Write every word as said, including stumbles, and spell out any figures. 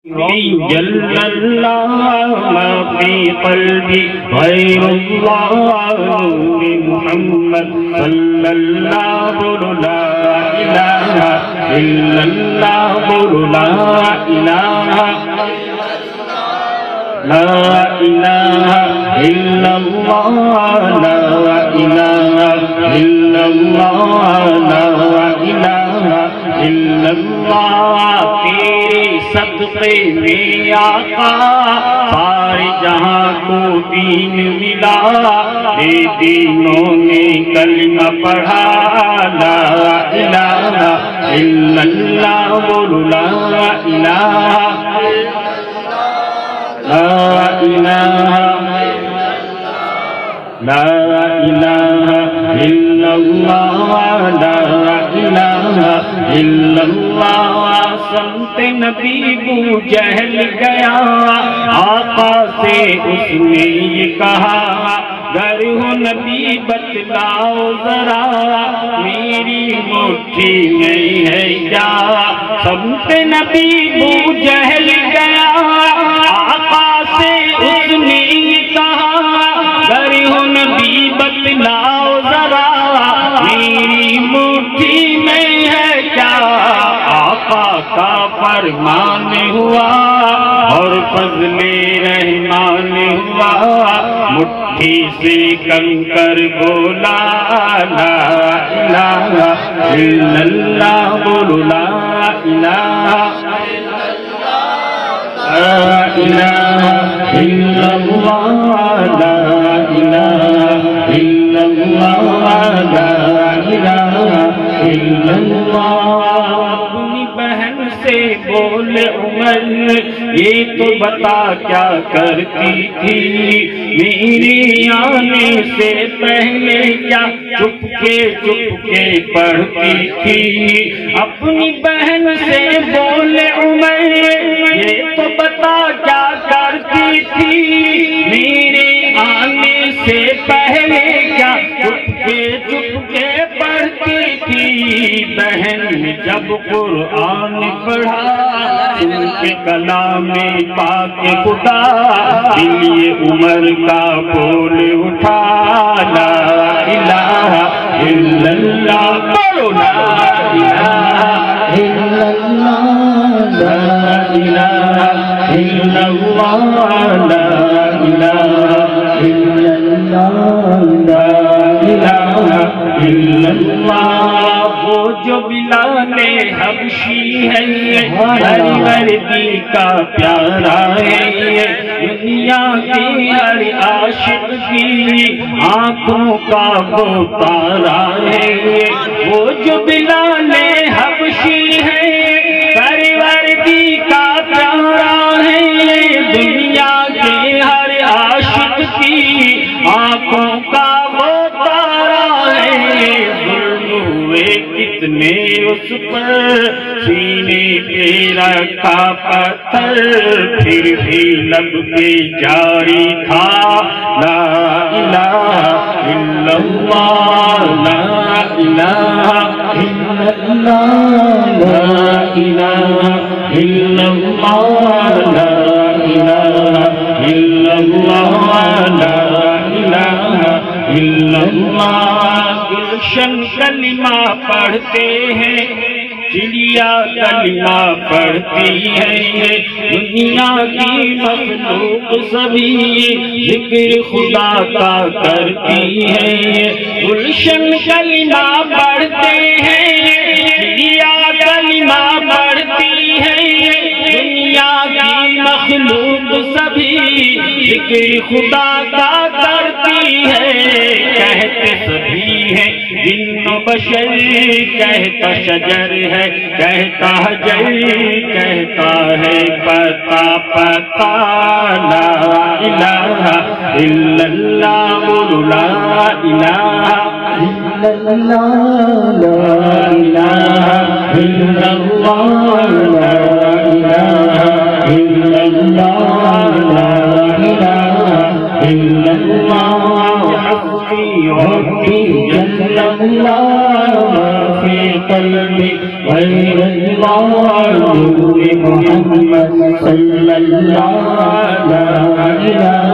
جل اللہ ما فی قلبی غیر اللہ نور محمد صلی اللہ لا الہ الا اللہ لا الہ لا الہ الا اللہ لا الہ الا اللہ لا الہ الا اللہ تیرے صدقے میں آقا سارے جہاں کو دین ملا اے دینوں نے کلمہ پڑھا لا الہ الا اللہ بولو لا الہ لا الہ لا الہ الا اللہ لا الہ الا اللہ سنت نبی بو جہل گیا آقا سے اس نے یہ کہا گر ہو نبی بتلاؤ ذرا میری مٹھی میں ہے کیا سنت نبی بو جہل گیا آقا سے اس نے یہ کہا گر ہو نبی بتلاؤ ذرا میری مٹھی میں ہے کیا آقا کا فرمان ہوا اور فضل رحمان ہوا مٹھی سے کنکر بولا لا الہ الا اللہ بولو لا الہ لا الہ الا اللہ لا الہ الا اللہ لا الہ الا اللہ اپنی بہن سے بولے عمر یہ تو بتا کیا کرتی تھی میری آنے سے پہلے کیا چپ کے چپ کے پڑھتی تھی اپنی بہن سے بولے عمر یہ تو بتا کیا کرتی تھی میرے آنے سے پہلے کیا چپ کے چپ کے پڑھتی تھی بہن نے جب قرآن پڑھا سن کے کلام پاک خدا دل عمر کا بول اٹھا لا الہ الا اللہ بولو لا الہ الا اللہ لا الہ الا اللہ لا الہ الا اللہ لا الہ الا اللہ وہ جو بلال حبشی ہے ہر وردی کا پیارا ہے دنیا کی ہر عاشق کی آنکھوں کا وہ تارا ہے وہ جو بلال حبشی ہے ہر وردی کا پیارا ہے دنیا کے ہر عاشق کی آنکھوں کا وہ تارا ہے ظلم ہوئے کتنے اس پر سینے پہ رکھا پتھر پھر بھی لب کے جاری تھا لا الہ الا اللہ لا الہ الا اللہ لا الہ الا اللہ لا الہ الا اللہ لا الہ الا اللہ گلشن کلمہ پڑھتے ہیں چڑیا کلمہ پڑھتی ہے دنیا کی مخلوق سبھی ذکر خدا کا کرتی ہے گلشن کلمہ پڑھتے ہیں چڑیا کلمہ پڑھتی ہے دنیا کی مخلوق سبھی ذکر خدا کا کرتی ہے کہتے سبھی ہیں جن و بشر کہتا شجر ہے کہتا حجر کہتا ہے پتا پتا لا الہ الا اللہ بولو لا الہ الا اللہ لا الہ الا اللہ لا الہ الا اللہ لا الہ الا اللہ حسبی ربی جل اللہ ما فی قلبی غیر اللہ نور محمد صلی اللہ لا الہ